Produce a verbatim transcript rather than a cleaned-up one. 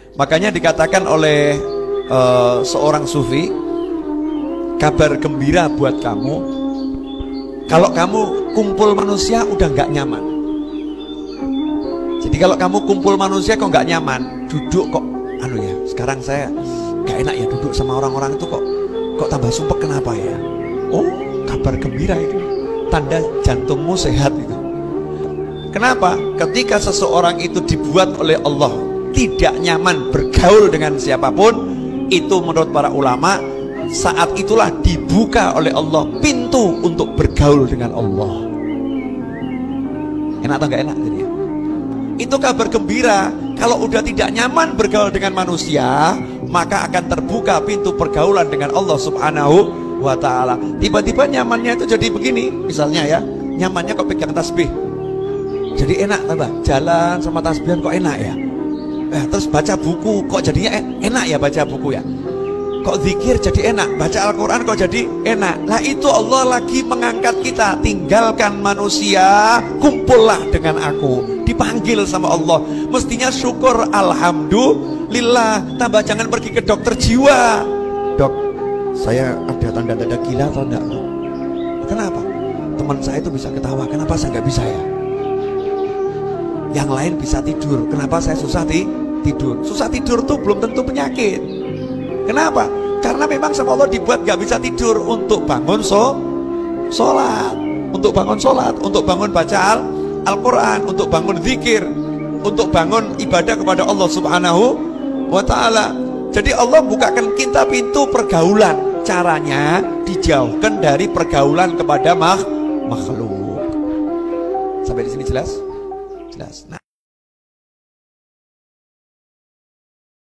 Makanya dikatakan oleh uh, seorang sufi, kabar gembira buat kamu, kalau kamu kumpul manusia udah nggak nyaman. Jadi kalau kamu kumpul manusia kok nggak nyaman, duduk kok, anu ya, sekarang saya nggak enak ya duduk sama orang-orang itu kok, kok tambah sumpek, kenapa ya? Oh, kabar gembira itu, tanda jantungmu sehat itu. Kenapa? Ketika seseorang itu dibuat oleh Allah tidak nyaman bergaul dengan siapapun, itu menurut para ulama, saat itulah dibuka oleh Allah pintu untuk bergaul dengan Allah. Enak atau nggak enak jadi ya? Itu kabar gembira. Kalau udah tidak nyaman bergaul dengan manusia, maka akan terbuka pintu pergaulan dengan Allah Subhanahu wa ta'ala. Tiba-tiba nyamannya itu jadi begini, misalnya ya, nyamannya kok pegang tasbih, jadi enak tambah, jalan sama tasbihan kok enak ya. Eh, terus baca buku kok jadinya enak ya, baca buku ya. Kok zikir jadi enak, baca Al-Quran kok jadi enak. Lah itu Allah lagi mengangkat kita, tinggalkan manusia, kumpullah dengan aku. Dipanggil sama Allah, mestinya syukur, alhamdulillah. Tambah jangan pergi ke dokter jiwa, dok saya ada tanda-tanda gila atau enggak? Kenapa? Teman saya itu bisa ketawa, kenapa saya nggak bisa ya? Yang lain bisa tidur, kenapa saya susah ti tidur? Susah tidur tuh belum tentu penyakit. Kenapa? Karena memang sama Allah dibuat gak bisa tidur untuk bangun so, sholat, untuk bangun sholat, untuk bangun baca Al-Quran, untuk bangun zikir, untuk bangun ibadah kepada Allah Subhanahu wa ta'ala. Jadi Allah bukakan kita pintu pergaulan. Caranya dijauhkan dari pergaulan kepada makhluk. Sampai di sini jelas? Jelas. Nah,